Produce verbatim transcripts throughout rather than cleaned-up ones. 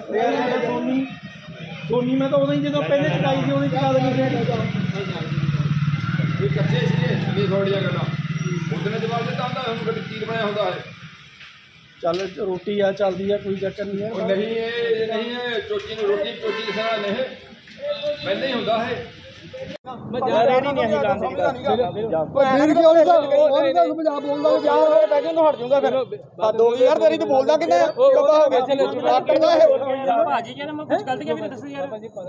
सोनी सोनी में तो उदों ही जो पहले चकाई थी उदों चका देनी कच्चे इसलिए थोड़िया गल्लां उदने जवाब दिता हुंदा हुण कभी तीर बनाया हुंदा है चल रोटी आ चलती है कोई चक्कर नहीं है नहीं ये नहीं है चोची रोटी चोची किसी नहीं पहले ही होता है रेडी नहीं है लाने की हट जाऊंगा फिर दो यार तेरी तो बोलदा कितना कदा हो गया डॉक्टर का है भाजी कहना मैं कुछ गलत किया भी दस यार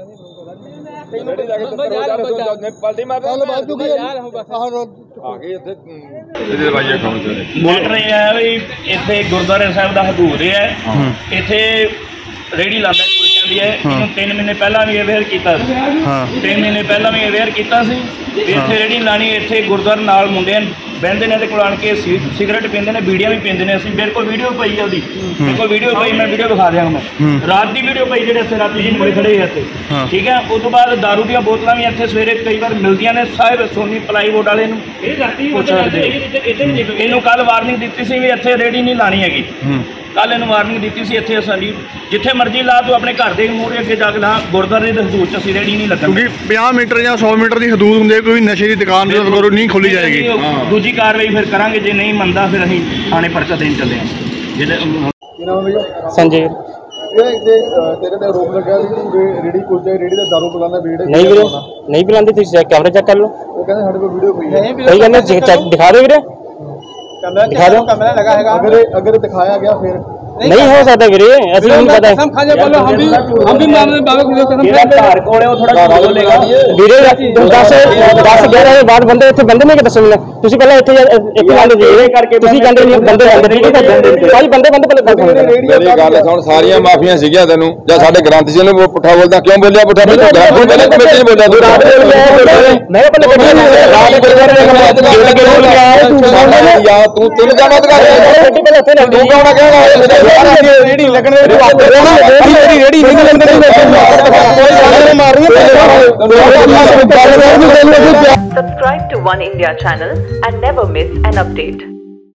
पलटी मार यार आगे ਇੱਥੇ ਇਹਦੇ ਵਾਜੇ ਕੰਮ ਚੱਲੇ ਮੋਟਰ ਇਹ ਹੈ ਵੀ ਇੱਥੇ ਗੁਰਦੁਆਰੇ ਸਾਹਿਬ ਦਾ ਹਦੂਦ ਹੈ ਇੱਥੇ ਰੇੜੀ ਲਾਉਂਦਾ ਕੁਲਚਿਆਂ ਦੀ ਹੈ ਇਹਨੂੰ ਤਿੰਨ ਮਹੀਨੇ ਪਹਿਲਾਂ ਵੀ ਅਵੇਅਰ ਕੀਤਾ ਸੀ ਤਿੰਨ ਮਹੀਨੇ ਪਹਿਲਾਂ ਵੀ ਅਵੇਅਰ ਕੀਤਾ ਸੀ ਇੱਥੇ ਰੇੜੀ ਲਾਣੀ ਇੱਥੇ ਗੁਰਦੁਆਰੇ ਨਾਲ ਮੁੰਡੇ ਬਹਿੰਦੇ ਨੇ ਤੇ ਕੋਲ ਆਣ ਕੇ ਸਿਗਰਟ ਪੀਂਦੇ ਨੇ ਬੀੜੀਆਂ ਵੀ ਪੀਂਦੇ ਨੇ ਅਸੀਂ ਮੇਰੇ ਕੋਲ ਵੀਡੀਓ ਪਈ ਹੈ ਉਹਦੀ ਮੇਰੇ ਕੋਲ ਵੀਡੀਓ ਪਈ ਮੈਂ ਵੀਡੀਓ ਦਿਖਾ ਦਿਆਂਗਾ ਮੈਂ ਰਾਤ ਦੀ ਵੀਡੀਓ ਪਈ ਜਿਹੜੇ ਇੱਥੇ ਰਾਤੀ ਜੀ ਮੁੰਡੇ ਖੜੇ ਇੱਥੇ ਠੀਕ ਹੈ ਉਸ ਤੋਂ ਬਾਅਦ ਦਾਰੂ ਦੀਆਂ ਬੋਤਲਾਂ ਵੀ ਇੱਥੇ ਸਵੇਰੇ ਕਈ ਵਾਰ ਮਿਲਦੀਆਂ ਨੇ ਸਾਹਿਬ ਸੋਨੀ ਪਲਾਈਵੁੱਡ ਵਾਲੇ ਨੂੰ ਇਹ ਰਾਤੀ ਇਹਨੂੰ ਕੱਲ ਵਾਰਨਿੰਗ ਦਿੱਤੀ ਸੀ ਵੀ ਇੱਥੇ ਰੇੜੀ ਨਹੀਂ ਲਾਣੀ ਹੈਗੀ ਕੱਲ ਇਹਨੂੰ ਵਾਰਨਿੰਗ ਦਿੱਤੀ ਸੀ ਇੱਥੇ ਸਾਡੀ ਜਿੱਥੇ ਮਰਜ਼ੀ ਲਾ ਤੂੰ ਆਪਣੇ ਘਰ ਦੇ ਮੂਹਰੇ ਅੱਗੇ ਜਾ ਕੇ ਲਾ ਗੁਰਦੁਆਰੇ ਦੇ ਹਦੂਦ 'ਚ ਅਸੀਂ ਰੇੜੀ ਨਹੀਂ ਲੱਗਣ ਕਿਉਂਕਿ ਪੰਜਾਹ ਮੀਟਰ ਜਾਂ ਸੌ ਮੀਟਰ ਦੀ ਹਦੂਦ ਹੁੰਦੀ ਹੈ ਕੋਈ ਨਸ਼ੇ ਦੀ ਦੁਕਾਨ ਜਦੋਂ ਨਹੀਂ ਖੋਲੀ ਜਾਏਗੀ ਦੂਜੀ ਕਾਰਵਾਈ ਫਿਰ ਕਰਾਂਗੇ ਜੇ ਨਹੀਂ ਮੰਨਦਾ ਫਿਰ ਅਸੀਂ ਥਾਣੇ ਪਰਚਾ ਦੇਣ ਚੱਲੇ ਹਾਂ ਜਿਹੜੇ संजय तेरे ते रोक लगा रेडी कुलचे रेडी दा दारू पिलाना वीडियो नहीं वीरे नहीं पिलांदे तुसीं चेक कैमरा चेक कर लो वो कहंदे साडे कोल वीडियो पई है कोई कहंदे चेक दिखा दो वीरे कैमरा दिखा दो कैमरा लगा हैगा अगर अगर दिखाया गया फिर नहीं हो सकता वीरे ऐसे नहीं पता कसम खा जा बोलो हम भी हम भी मामले में बाबा को कसम ਜਿਹੜਾ ਘਰ ਕੋਲ ਹੈ ਉਹ ਥੋੜਾ ਬੋਲੇਗਾ ਵੀਰੇ दस दस ग्यारह ਦੇ ਬਾਅਦ ਬੰਦੇ ਇੱਥੇ ਬੰਦੇ ਨਹੀਂ ਕਿ ਦੱਸੋ ਮੈਨੂੰ ਤੁਸੀਂ ਪਹਿਲਾਂ ਇੱਥੇ ਇੱਕ ਲਾਂਦੇ ਜੀ ਕਰਕੇ ਤੁਸੀਂ ਕਹਿੰਦੇ ਨਹੀਂ ਬੰਦੇ ਬੰਦੇ ਨਹੀਂ ਭੱਜਦੇ ਭਾਈ ਬੰਦੇ ਬੰਦੇ ਪਹਿਲੇ ਭੱਜਦੇ ਮੇਰੀ ਗੱਲ ਸੁਣ ਸਾਰੀਆਂ ਮਾਫੀਆਂ ਸੀਗੀਆਂ ਤੈਨੂੰ ਜਾਂ ਸਾਡੇ ਗ੍ਰੰਥ ਜੀ ਨੂੰ ਪੁੱਠਾ ਬੋਲਦਾ ਕਿਉਂ ਬੋਲਿਆ ਪੁੱਠਾ ਬੋਲਿਆ ਗ੍ਰੰਥ ਪਹਿਲੇ ਕਮੇਟੀ ਨੇ ਬੋਲਿਆ ਤੂੰ ਮੈਂ ਪਹਿਲੇ ਗੱਡੀ ਰਾਤ ਦੇ ਗੁਰਦੁਆਰੇ ਯਾ ਤੂੰ ਤਿੰਨ ਜਮਾਤ ਕਰ ਰਿਹਾ ਗੱਡੀ ਪਹਿਲੇ ਉੱਥੇ ਤੂੰ ਕੌਣ ਕਹਿਣਾ रेडी लगने रेडी रेडी नहीं लगने Subscribe to One India channel and never miss an update.